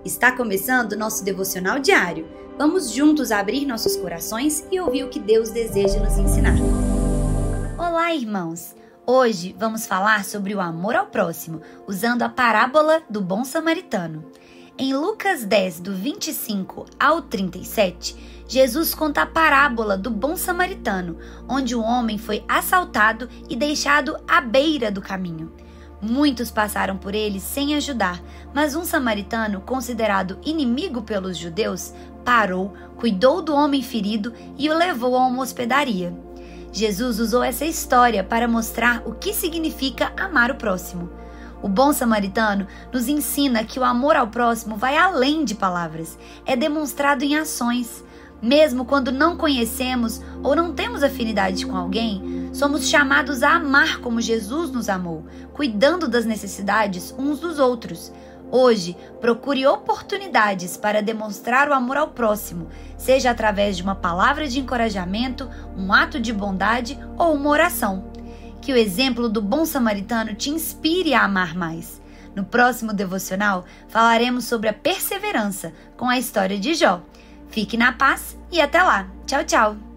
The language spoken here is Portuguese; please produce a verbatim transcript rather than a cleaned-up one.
Está começando o nosso devocional diário. Vamos juntos abrir nossos corações e ouvir o que Deus deseja nos ensinar. Olá, irmãos! Hoje vamos falar sobre o amor ao próximo, usando a parábola do bom samaritano. Em Lucas dez, do vinte e cinco ao trinta e sete, Jesus conta a parábola do bom samaritano, onde o homem foi assaltado e deixado à beira do caminho. Muitos passaram por ele sem ajudar, mas um samaritano, considerado inimigo pelos judeus, parou, cuidou do homem ferido e o levou a uma hospedaria. Jesus usou essa história para mostrar o que significa amar o próximo. O bom samaritano nos ensina que o amor ao próximo vai além de palavras, é demonstrado em ações. Mesmo quando não conhecemos ou não temos afinidade com alguém, somos chamados a amar como Jesus nos amou, cuidando das necessidades uns dos outros. Hoje, procure oportunidades para demonstrar o amor ao próximo, seja através de uma palavra de encorajamento, um ato de bondade ou uma oração. Que o exemplo do bom samaritano te inspire a amar mais. No próximo devocional, falaremos sobre a perseverança com a história de Jó. Fique na paz e até lá. Tchau, tchau!